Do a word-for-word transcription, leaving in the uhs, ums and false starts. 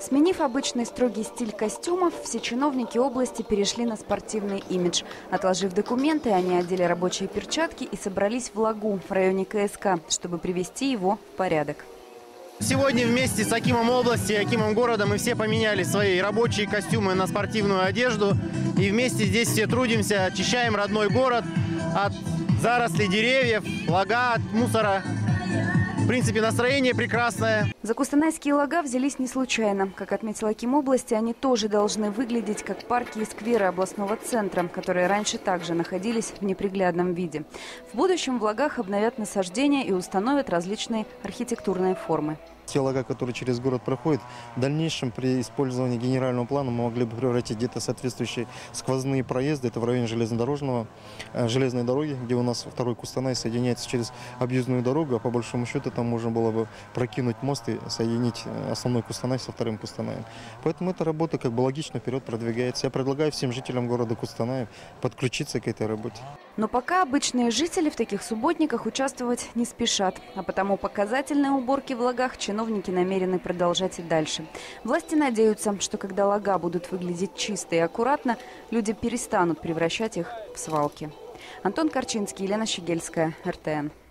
Сменив обычный строгий стиль костюмов, все чиновники области перешли на спортивный имидж. Отложив документы, они одели рабочие перчатки и собрались в Лагу в районе ка эс ка, чтобы привести его в порядок. Сегодня вместе с акимом области и акимом города мы все поменяли свои рабочие костюмы на спортивную одежду. И вместе здесь все трудимся, очищаем родной город от зарослей деревьев, лага, от мусора. В принципе, настроение прекрасное. За кустанайские лага взялись не случайно. Как отметил аким области, они тоже должны выглядеть как парки и скверы областного центра, которые раньше также находились в неприглядном виде. В будущем в лагах обновят насаждения и установят различные архитектурные формы. Те лага, которые через город проходят, в дальнейшем при использовании генерального плана мы могли бы превратить где-то соответствующие сквозные проезды. Это в районе железнодорожного, железной дороги, где у нас второй Кустанай соединяется через объездную дорогу. А по большому счету там можно было бы прокинуть мост и соединить основной Кустанай со вторым Кустанаем. Поэтому эта работа как бы логично вперед продвигается. Я предлагаю всем жителям города Кустаная подключиться к этой работе. Но пока обычные жители в таких субботниках участвовать не спешат. А потому показательные уборки в лагах чиновники намерены продолжать и дальше. Власти надеются, что когда лага будут выглядеть чисто и аккуратно, люди перестанут превращать их в свалки. Антон Корчинский, Елена Щегельская, эр тэ эн.